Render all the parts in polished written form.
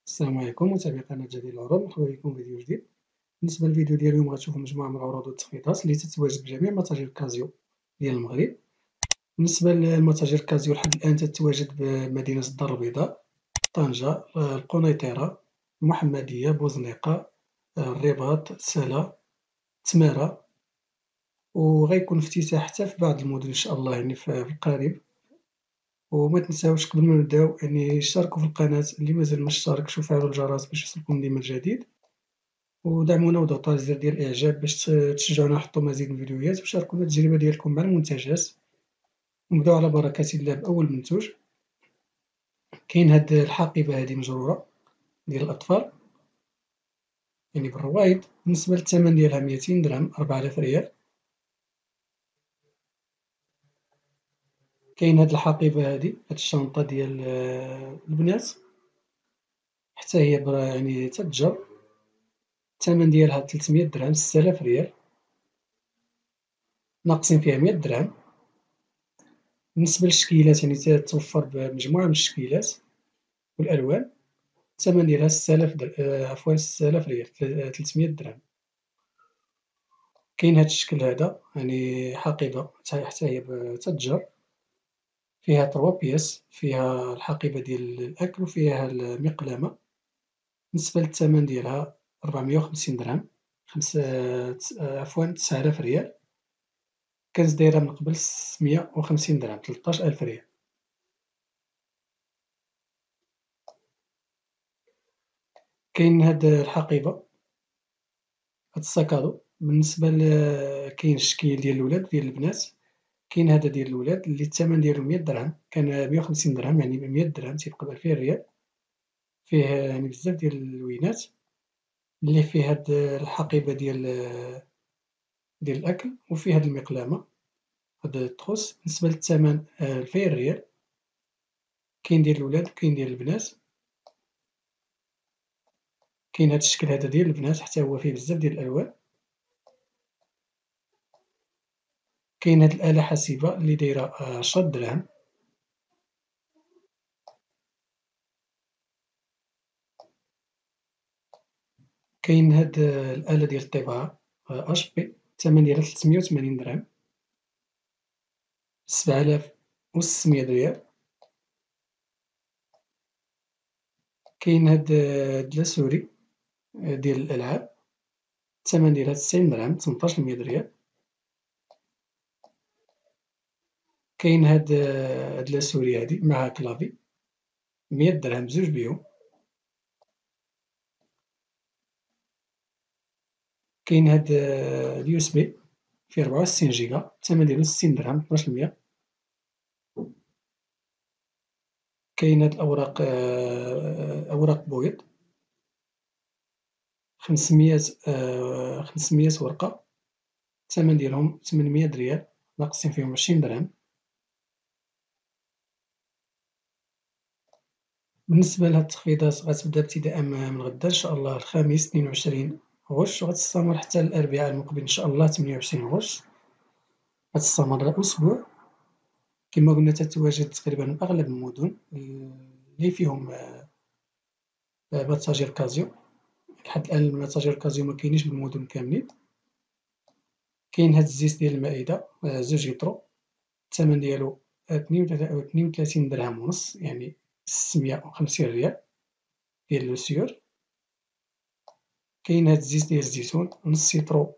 السلام عليكم متابعي قناة جديد العروض، مرحبا بكم في فيديو جديد. بالنسبة للفيديو ديال اليوم غتشوفوا مجموعة من العروض والتخفيضات اللي تتواجد بجميع متاجر كازيو ديال المغرب. بالنسبة للمتاجر كازيو لحد الآن تتواجد بمدينة الدار البيضاء، طنجة، القنيطرة، المحمدية، بوزنيقة، الرباط، سلا، تمارة، وغيكون افتتاح حتى في بعض المدن إن شاء الله يعني في القريب. وما تنساوش قبل ما نبداو يعني اشتركوا في القناة اللي مازال ما اشتركش وفعلوا الجرس باش يوصلكم ديما الجديد، ودعمونا وضغطوا على زر ديال الإعجاب باش تشجعونا نحطو مزيد من الفيديوهات وشاركونا التجربة ديالكم مع المنتجات. ونبداو على بركة الله بأول منتوج. كاين هاد الحقيبة هادي مجرورة ديال الأطفال يعني بالروايد، بالنسبة للثمن ديالها 200 درهم 4000 ريال. كاين هاد الحقيبة هادي، هاد الشنطة ديال البنات حتى هي يعني تتجر، الثمن ديالها 300 درهم 6000 ريال، ناقصين فيها 100 درهم. بالنسبة للشكيلات يعني تتوفر بمجموعة من الشكيلات والألوان، الثمن ديالها 6000 عفوا 6000 ريال 300 درهم. كاين هاد الشكل هذا يعني حقيبة حتى هي تتجر، فيها 3 بياس، فيها الحقيبة ديال الأكل وفيها المقلمة. بالنسبة للثمن ديالها 450 درهم عفوا 9000 ريال، كانت دايرة من قبل 650 درهم 13000 ريال. كاين هاد الحقيبة، هاد الساكادو بالنسبة كاين الشكل ديال الولاد ديال البنات، كاين هذا ديال الولاد اللي الثمن ديالو 100 درهم، كان 150 درهم يعني 100 درهم تيبقى ب2000 ريال. فيه يعني بزاف ديال اللوينات اللي فيه هاد الحقيبة ديال الأكل وفيه هاد المقلمة، هاد التخوس. بالنسبة للثمن 2000 ريال. كاين ديال الولاد وكاين ديال البنات. كاين هاد الشكل هذا ديال البنات حتى هو فيه بزاف ديال الألوان. كاين هاد الآلة حاسبة اللي دايرة 10 دراهم. كاين هاد الآلة ديال الطباعة HP، الثمن ديالها 380 درهم 7600 ريال. كاين هاد لاسوري ديال الألعاب، الثمن ديالها 90 درهم 1800 ريال. كاين هاد لاسوري هادي معها كلافي 100 درهم بزوج بيهم. كاين هاد اليو اس بي فيه 64 جيجا، الثمن ديالو 60 درهم 1200. كاين هاد الأوراق أوراق بويض 500 ورقة، الثمن ديالهم 800 ريال ناقصين فيهم 20 درهم. بالنسبة لهاد التخفيضات غتبدا ابتداء من غدا إن شاء الله الخميس 22 غشت، وغتستمر حتى الأربعاء المقبل إن شاء الله 28 غشت، غتستمر أسبوع. كما قلنا تتواجد تقريبا في أغلب المدن اللي فيهم متاجر كازيو. لحد الآن متاجر كازيو مكاينينش بالمدن كاملين. كاين هاد الزيت ديال المائدة 2 لتر، الثمن ديالو 32 درهم ونص يعني 650 ريال ديال لو سيور. كاين هاد الزيت ديال الزيتون نص لتر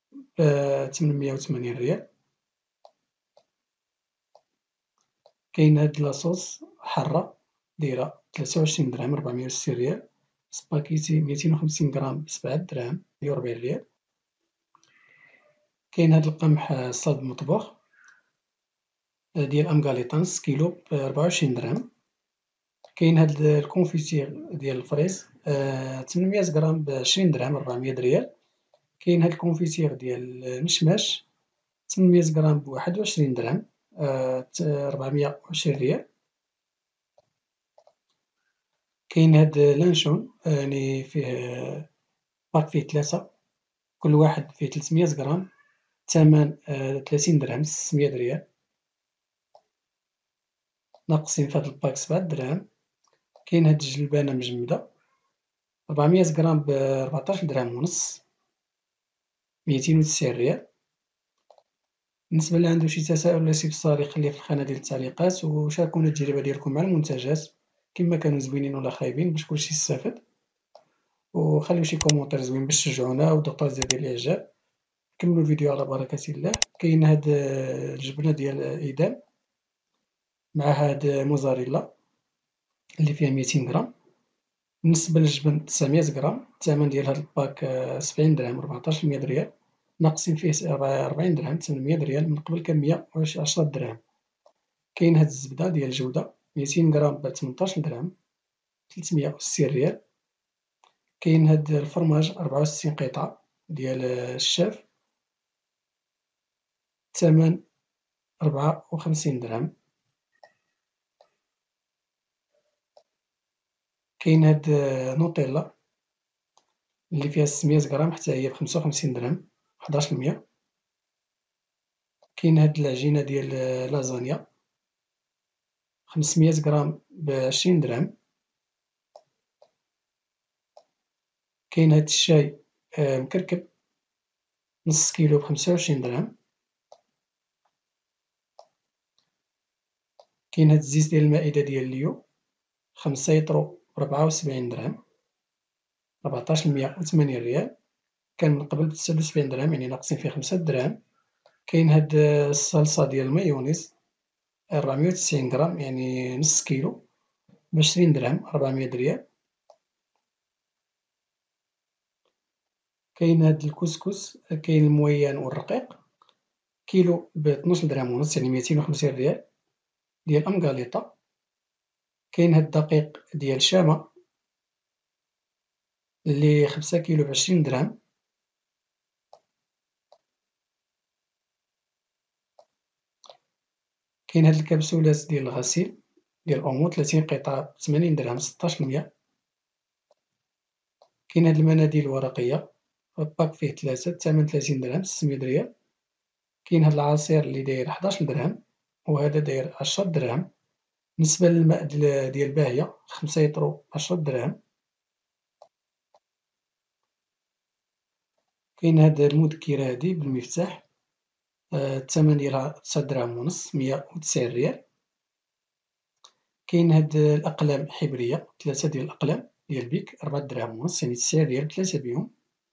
880 ريال. كاين هاد لاصوص حارة دايرة 23 درهم 460 ريال. سباكيتي 250 غرام ب7 دراهم 140 ريال. كاين هاد القمح صلب مطبوخ ديال أمكاليطان 6 كيلو ب24 درهم. كاين هاد الكونفيتير ديال الفريز 800 غرام ب20 درهم 400 ريال. كاين هاد الكونفيتير ديال المشماش 800 غرام ب21 درهم 420 ريال. كاين هاد لانشون يعني فيه باك فيه 3، كل واحد فيه 300 غرام، الثمن 30 درهم 600 ريال ناقصين في هاد الباك 7 دراهم. كاين هاد الجلبانة مجمدة 400 غرام ب14 درهم ونص، 290 ريال. بالنسبة اللي عنده شي تساؤل ولا استفسار يخليه في الخانة ديال التعليقات، وشاركونا التجربة ديالكم مع المنتجات كما كانوا زوينين ولا خايبين باش كلشي يستافد، وخليو شي كومونتير زوين باش تشجعونا وضغطوا على زر ديال الإعجاب. كملوا الفيديو على بركة الله. كاين هاد الجبنة ديال إيدام مع هاد موزاريلا اللي فيها 200 غرام. بالنسبة للجبن 900 غرام، الثمن ديال هاد الباك 70 درهم 14 ريال، ناقصين فيه 40 درهم 800 ريال، من قبل كان 110 درهم. كاين هاد الزبدة ديال الجودة 200 غرام ب 18 درهم 360 ريال. كاين هاد الفرماج 64 قطعة ديال الشاف، الثمن 54 درهم. كاين هاد نوتيلا اللي فيها 600 غرام حتى هي ب55 درهم 11%. كاين هاد العجينة ديال لازانيا 500 غرام ب20 درهم. كاين هاد الشاي مكركب نص كيلو ب25 درهم. كاين هاد الزيت ديال المائدة ديال ليو 5 يطرو ب74 درهم 1408 ريال، كان من قبل ب79 درهم، يعني ناقصين فيه 5 دراهم. كاين هاد الصلصة ديال المايونيز 490 غرام يعني نص كيلو ب20 درهم 400 ريال. كاين هاد الكسكس، كاين المويان والرقيق كيلو ب12 درهم ونص يعني 250 ريال ديال أمكاليطا. كاين هاد الدقيق ديال شامة اللي 5 كيلو ب20 درهم. كاين هاد الكبسولات ديال الغسيل ديال أومو 30 قطعة ب80 درهم 16%. كاين هاد المناديل الورقية باك فيه 3 الثمن 30 درهم 600 ريال. كاين هاد العصير اللي داير 11 درهم وهذا داير 10 درهم. بالنسبة للماء ديال باهية 5 يطرو 10 دراهم. كاين هاد المذكرة هادي بالمفتاح الثمن ديالها 9 دراهم ونص 190 ريال. كاين هاد الأقلام حبرية 3 ديال الأقلام ديال بيك 4 دراهم ونص يعني 90 ريال 3 بيهم.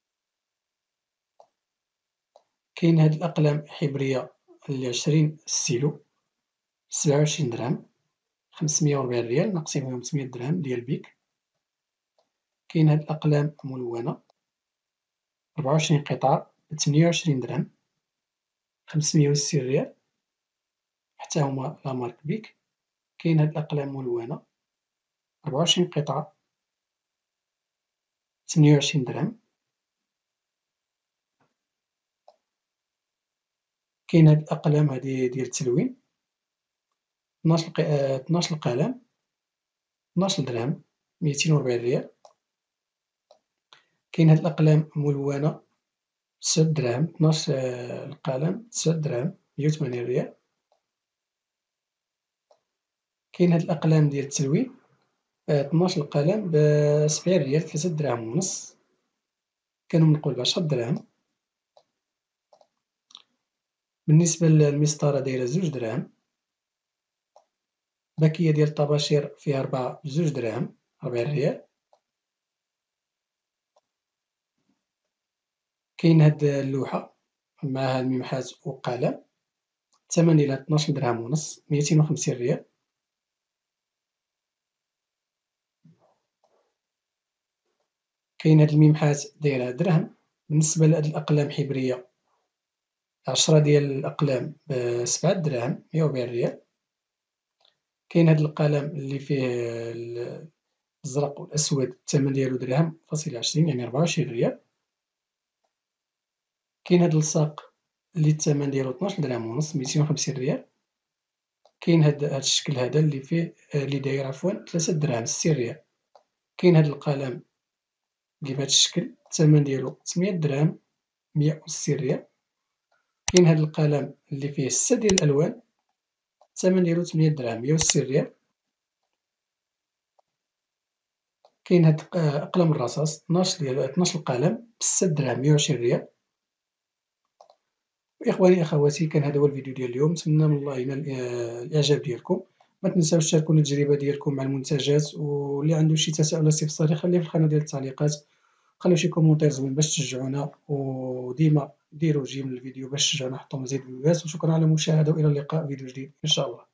كاين هاد الأقلام حبرية ل20 ستيلو 27 درهم 540 ريال، ناقصين فيهم 800 درهم ديال بيك. كاين هاد الأقلام ملونة 24 قطعة ب28 درهم 560 ريال، حتى هما لا مارك بيك. كاين هاد الأقلام ملونة 24 قطعة 28 درهم. كاين هاد الأقلام هادي ديال التلوين 12 قلم 12 درهم 240 ريال. كاين هاد الأقلام ملونة 9 دراهم 12 القلم 9 دراهم 180 ريال. كاين هاد الأقلام ديال التلوين 12 قلم ب70 ريال 3 دراهم ونص، كانوا من قبل ب10 دراهم. بالنسبة للمسطرة دايرة 2 دراهم. باكية ديال الطباشير فيها 4 ب2 دراهم 40 ريال. كاين هاد اللوحة معها الممحات وقلم، الثمن ديالها 12 درهم ونص 250 ريال. كاين هاد الممحات دايرة درهم. بالنسبة لهاد الأقلام حبرية 10 ديال الأقلام ب7 دراهم 140 ريال. كاين هاد القلم اللي فيه الأزرق والأسود الثمن ديالو درهم فاصل 20 يعني 24 ريال. كاين هاد اللصاق اللي الثمن ديالو 12 درهم ونص 250 ريال. كاين هاد الشكل هذا اللي فيه اللي داير عفوا 3 دراهم 60 ريال. كاين هاد القلم اللي بهاد الشكل الثمن ديالو 800 درهم 160 ريال. كاين هاد القلم اللي فيه 6 ديال الألوان الثمن ديالو 800 درهم 160 ريال. كاين هاد أقلام الرصاص 12 القلم ب6 دراهم 120 ريال. إخواني أخواتي، كان هذا هو الفيديو ديال اليوم، نتمنى من الله ينال الإعجاب ديالكم. ما تنساوش تشاركونا التجربة ديالكم مع المنتجات، واللي عنده شي تساؤل ولا استفسار يخليه في الخانة ديال التعليقات، خليو شي كومونتير زوين باش تشجعونا، وديما ديروا جيم للفيديو باش تشجعونا نحطو مزيد فيديوهات. وشكرا على المشاهدة، وإلى اللقاء في فيديو جديد إن شاء الله.